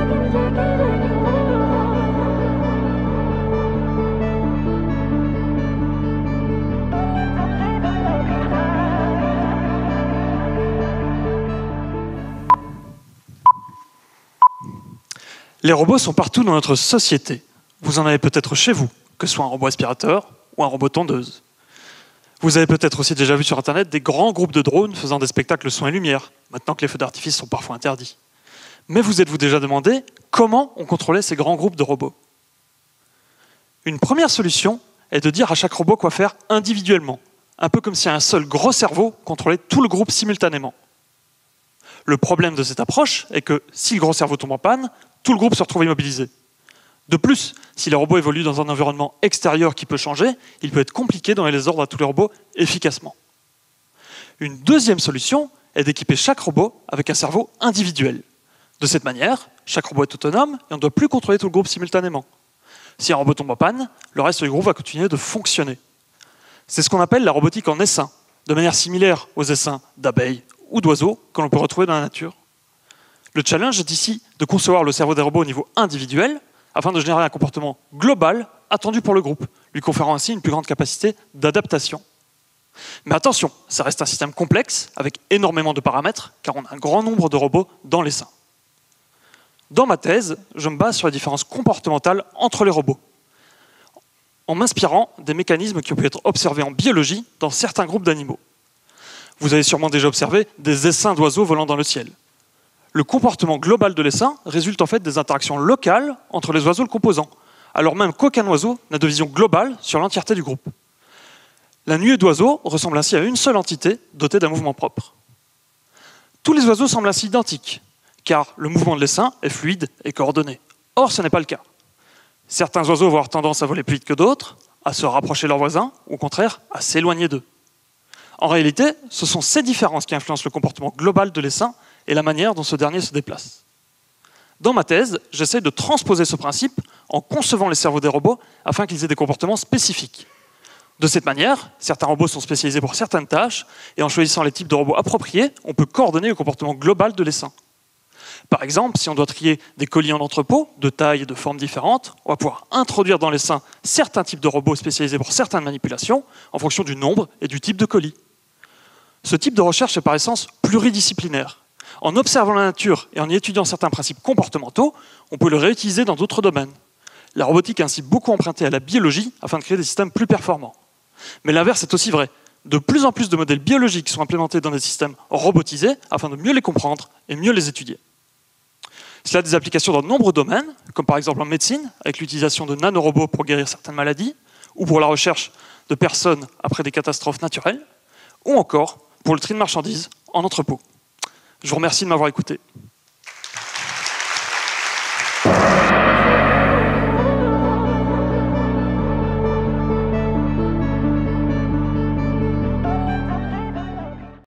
Les robots sont partout dans notre société. Vous en avez peut-être chez vous, que ce soit un robot aspirateur ou un robot tondeuse. Vous avez peut-être aussi déjà vu sur Internet des grands groupes de drones faisant des spectacles son et lumière, maintenant que les feux d'artifice sont parfois interdits. Mais vous êtes-vous déjà demandé comment on contrôlait ces grands groupes de robots? Une première solution est de dire à chaque robot quoi faire individuellement, un peu comme si un seul gros cerveau contrôlait tout le groupe simultanément. Le problème de cette approche est que si le gros cerveau tombe en panne, tout le groupe se retrouve immobilisé. De plus, si les robots évoluent dans un environnement extérieur qui peut changer, il peut être compliqué de donner les ordres à tous les robots efficacement. Une deuxième solution est d'équiper chaque robot avec un cerveau individuel. De cette manière, chaque robot est autonome et on ne doit plus contrôler tout le groupe simultanément. Si un robot tombe en panne, le reste du groupe va continuer de fonctionner. C'est ce qu'on appelle la robotique en essaim, de manière similaire aux essaims d'abeilles ou d'oiseaux que l'on peut retrouver dans la nature. Le challenge est ici de concevoir le cerveau des robots au niveau individuel afin de générer un comportement global attendu pour le groupe, lui conférant ainsi une plus grande capacité d'adaptation. Mais attention, ça reste un système complexe avec énormément de paramètres car on a un grand nombre de robots dans l'essaim. Dans ma thèse, je me base sur les différences comportementales entre les robots, en m'inspirant des mécanismes qui ont pu être observés en biologie dans certains groupes d'animaux. Vous avez sûrement déjà observé des essaims d'oiseaux volant dans le ciel. Le comportement global de l'essaim résulte en fait des interactions locales entre les oiseaux le composant, alors même qu'aucun oiseau n'a de vision globale sur l'entièreté du groupe. La nuée d'oiseaux ressemble ainsi à une seule entité dotée d'un mouvement propre. Tous les oiseaux semblent ainsi identiques, car le mouvement de l'essaim est fluide et coordonné. Or, ce n'est pas le cas. Certains oiseaux vont avoir tendance à voler plus vite que d'autres, à se rapprocher de leurs voisins, ou au contraire, à s'éloigner d'eux. En réalité, ce sont ces différences qui influencent le comportement global de l'essaim et la manière dont ce dernier se déplace. Dans ma thèse, j'essaie de transposer ce principe en concevant les cerveaux des robots afin qu'ils aient des comportements spécifiques. De cette manière, certains robots sont spécialisés pour certaines tâches et en choisissant les types de robots appropriés, on peut coordonner le comportement global de l'essaim. Par exemple, si on doit trier des colis en entrepôt, de tailles et de formes différentes, on va pouvoir introduire dans l'essaim certains types de robots spécialisés pour certaines manipulations en fonction du nombre et du type de colis. Ce type de recherche est par essence pluridisciplinaire. En observant la nature et en y étudiant certains principes comportementaux, on peut le réutiliser dans d'autres domaines. La robotique a ainsi beaucoup emprunté à la biologie afin de créer des systèmes plus performants. Mais l'inverse est aussi vrai. De plus en plus de modèles biologiques sont implémentés dans des systèmes robotisés afin de mieux les comprendre et mieux les étudier. Cela a des applications dans de nombreux domaines, comme par exemple en médecine, avec l'utilisation de nanorobots pour guérir certaines maladies, ou pour la recherche de personnes après des catastrophes naturelles, ou encore pour le tri de marchandises en entrepôt. Je vous remercie de m'avoir écouté.